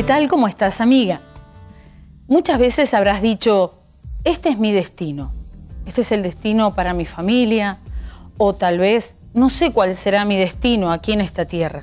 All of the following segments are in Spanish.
tal? ¿Cómo estás, amiga? Muchas veces habrás dicho, este es mi destino, este es el destino para mi familia, o tal vez no sé cuál será mi destino aquí en esta tierra.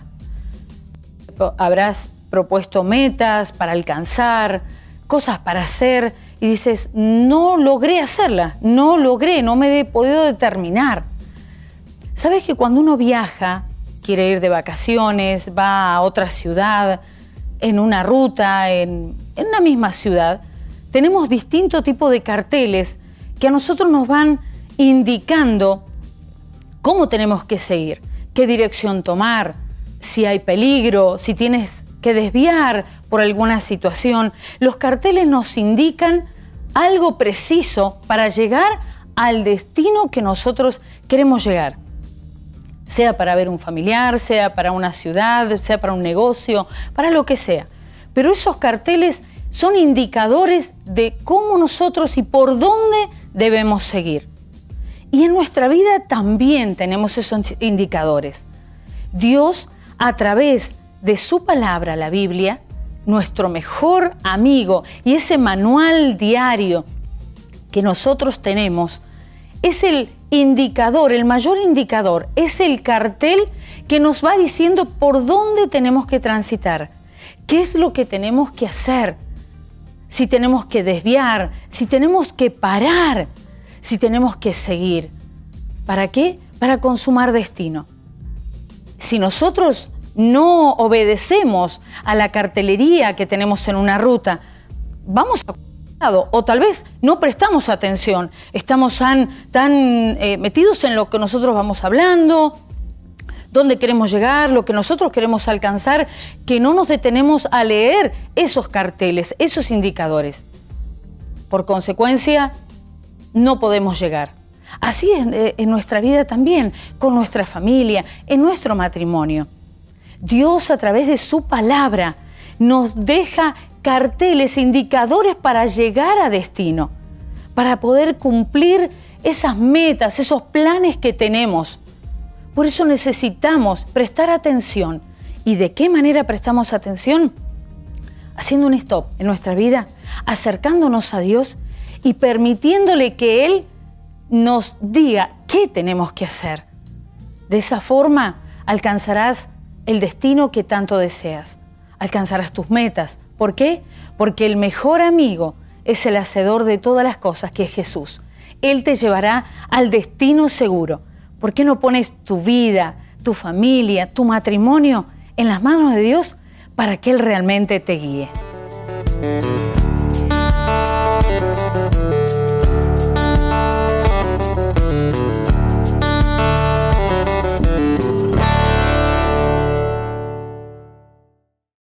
Habrás propuesto metas para alcanzar, cosas para hacer, y dices, no logré hacerlas, no me he podido determinar. ¿Sabes que cuando uno viaja, quiere ir de vacaciones, va a otra ciudad, en una ruta, en una misma ciudad, tenemos distinto tipo de carteles que a nosotros nos van indicando cómo tenemos que seguir, qué dirección tomar, si hay peligro, si tienes que desviar por alguna situación. Los carteles nos indican algo preciso para llegar al destino que nosotros queremos llegar. Sea para ver un familiar, sea para una ciudad, sea para un negocio, para lo que sea. Pero esos carteles son indicadores de cómo nosotros y por dónde debemos seguir. Y en nuestra vida también tenemos esos indicadores. Dios, a través de su palabra, la Biblia, nuestro mejor amigo y ese manual diario que nosotros tenemos, es el indicador, el mayor indicador, es el cartel que nos va diciendo por dónde tenemos que transitar, qué es lo que tenemos que hacer, si tenemos que desviar, si tenemos que parar, si tenemos que seguir. ¿Para qué? Para consumar destino. Si nosotros no obedecemos a la cartelería que tenemos en una ruta, vamos a o tal vez no prestamos atención, estamos tan metidos en lo que nosotros vamos hablando, dónde queremos llegar, lo que nosotros queremos alcanzar, que no nos detenemos a leer esos carteles, esos indicadores. Por consecuencia, no podemos llegar. Así es en nuestra vida también, con nuestra familia, en nuestro matrimonio. Dios, a través de su palabra, nos deja carteles, indicadores para llegar a destino, para poder cumplir esas metas, esos planes que tenemos. Por eso necesitamos prestar atención. ¿Y de qué manera prestamos atención? Haciendo un stop en nuestra vida, acercándonos a Dios y permitiéndole que Él nos diga qué tenemos que hacer. De esa forma alcanzarás el destino que tanto deseas. Alcanzarás tus metas. ¿Por qué? Porque el mejor amigo es el hacedor de todas las cosas, que es Jesús. Él te llevará al destino seguro. ¿Por qué no pones tu vida, tu familia, tu matrimonio en las manos de Dios para que Él realmente te guíe?